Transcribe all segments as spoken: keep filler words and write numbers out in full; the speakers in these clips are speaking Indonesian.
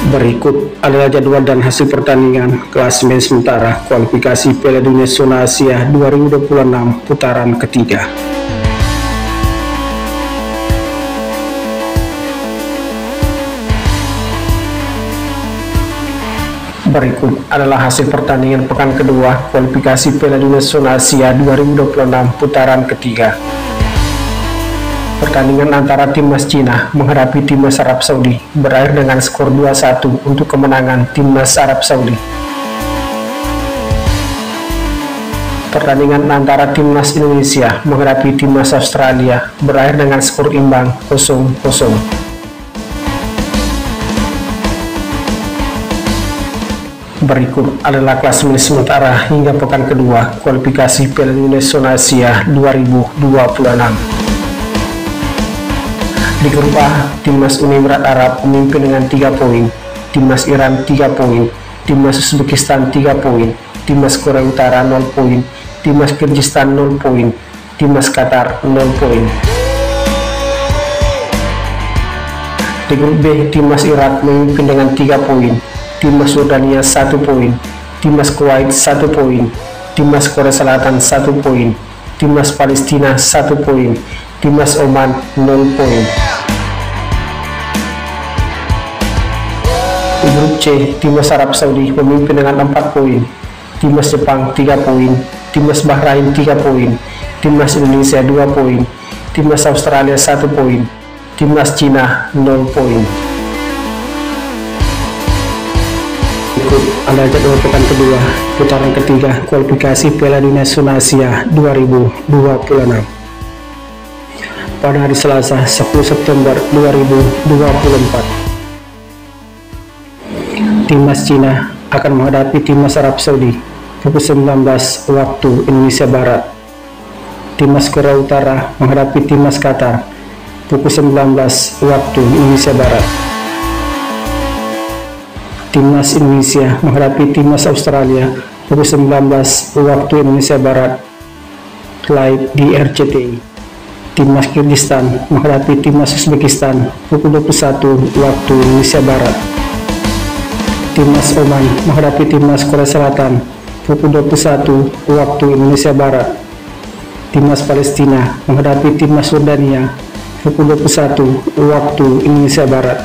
Berikut adalah jadwal dan hasil pertandingan klasemen sementara kualifikasi Piala Dunia Zona Asia dua ribu dua puluh enam putaran ketiga. Berikut adalah hasil pertandingan pekan kedua kualifikasi Piala Dunia Zona Asia dua ribu dua puluh enam putaran ketiga. Pertandingan antara timnas Cina menghadapi timnas Arab Saudi berakhir dengan skor dua satu untuk kemenangan timnas Arab Saudi. Pertandingan antara timnas Indonesia menghadapi timnas Australia berakhir dengan skor imbang nol nol. Berikut adalah klasemen sementara hingga pekan kedua kualifikasi Piala Dunia Zona Asia dua ribu dua puluh enam. Di grup A, timnas Uni Emirat Arab memimpin dengan tiga poin, timnas Iran tiga poin, timnas Uzbekistan tiga poin, timnas Korea Utara nol poin, timnas Kyrgyzstan nol poin, timnas Qatar nol poin. Di grup B, timnas Irak memimpin dengan tiga poin, timnas Jordania satu poin, timnas Kuwait satu poin, timnas Korea Selatan satu poin, timnas Palestina satu poin, timnas Oman nol poin. Di grup C, timnas Arab Saudi memimpin dengan empat poin, timnas Jepang tiga poin, timnas Bahrain tiga poin, timnas Indonesia dua poin, timnas Australia satu poin, timnas Cina nol poin. Berikut adalah jadwal pekan kedua putaran ketiga kualifikasi Piala Dunia Zona Asia dua ribu dua puluh enam. Pada hari Selasa sepuluh September dua ribu dua puluh empat, timnas Cina akan menghadapi timnas Arab Saudi pukul sembilan belas waktu Indonesia Barat. Timnas Korea Utara menghadapi timnas Qatar pukul sembilan belas waktu Indonesia Barat. Timnas Indonesia menghadapi timnas Australia pukul sembilan belas waktu Indonesia Barat live di R C T I. Timnas Kyrgyzstan menghadapi timnas Uzbekistan pukul dua puluh satu waktu Indonesia Barat. Timnas Oman menghadapi timnas Korea Selatan pukul dua puluh satu waktu Indonesia Barat. Timnas Palestina menghadapi timnas Jordania pukul dua puluh satu waktu Indonesia Barat.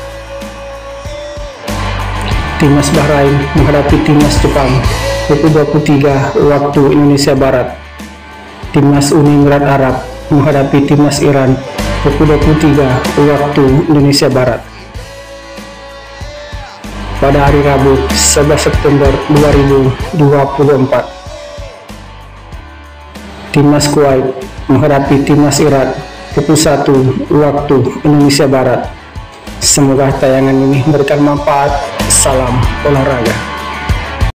Timnas Bahrain menghadapi timnas Jepang pukul dua puluh tiga waktu Indonesia Barat. Timnas Uni Emirat Arab menghadapi timnas Iran pukul dua puluh tiga waktu Indonesia Barat. Pada hari Rabu sebelas September dua ribu dua puluh empat, timnas Kuwait menghadapi timnas Irak pukul satu waktu Indonesia Barat. Semoga tayangan ini memberikan manfaat. Salam olahraga.